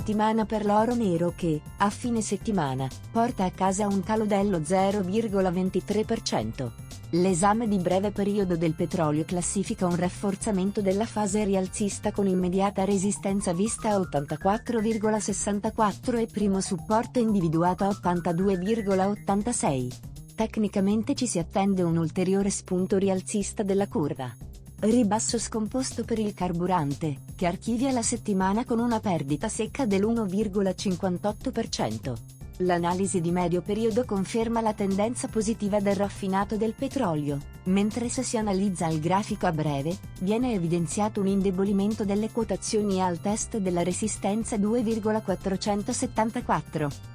settimana per l'oro nero che, a fine settimana, porta a casa un calo dello 0,23%. L'esame di breve periodo del petrolio classifica un rafforzamento della fase rialzista con immediata resistenza vista a 84,64 e primo supporto individuato a 82,86. Tecnicamente ci si attende un ulteriore spunto rialzista della curva. Ribasso scomposto per il carburante, che archivia la settimana con una perdita secca dell'1,58%. L'analisi di medio periodo conferma la tendenza positiva del raffinato del petrolio, mentre se si analizza il grafico a breve, viene evidenziato un indebolimento delle quotazioni al test della resistenza 2,474.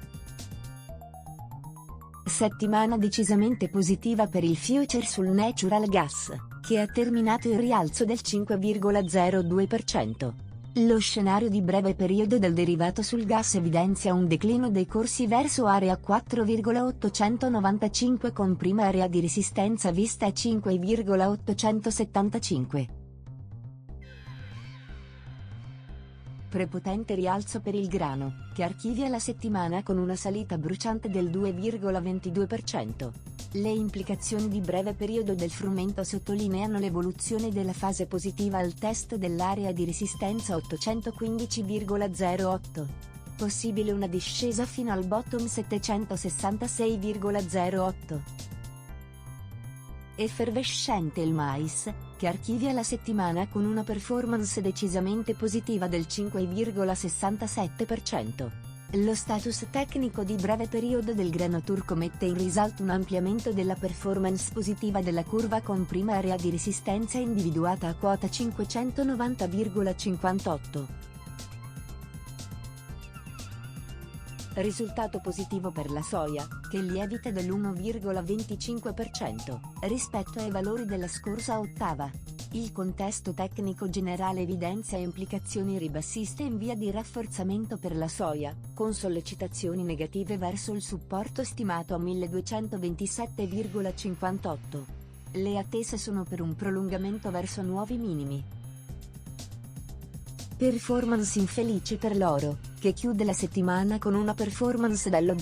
Settimana decisamente positiva per il future sul natural gas, che ha terminato il rialzo del 5,02%. Lo scenario di breve periodo del derivato sul gas evidenzia un declino dei corsi verso area 4,895 con prima area di resistenza vista a 5,875. Prepotente rialzo per il grano, che archivia la settimana con una salita bruciante del 2,22%. Le implicazioni di breve periodo del frumento sottolineano l'evoluzione della fase positiva al test dell'area di resistenza 815,08. Possibile una discesa fino al bottom 766,08. Effervescente il mais, che archivia la settimana con una performance decisamente positiva del 5,67%. Lo status tecnico di breve periodo del grano turco mette in risalto un ampliamento della performance positiva della curva con prima area di resistenza individuata a quota 590,58. Risultato positivo per la soia, che lievita dell'1,25% rispetto ai valori della scorsa ottava. Il contesto tecnico generale evidenzia implicazioni ribassiste in via di rafforzamento per la soia, con sollecitazioni negative verso il supporto stimato a 1227,58. Le attese sono per un prolungamento verso nuovi minimi. Performance infelice per l'oro, che chiude la settimana con una performance dello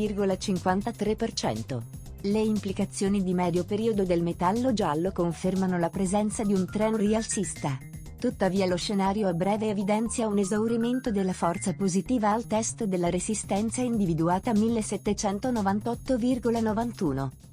0,53%. Le implicazioni di medio periodo del metallo giallo confermano la presenza di un trend rialzista. Tuttavia lo scenario a breve evidenzia un esaurimento della forza positiva al test della resistenza individuata a 1798,91.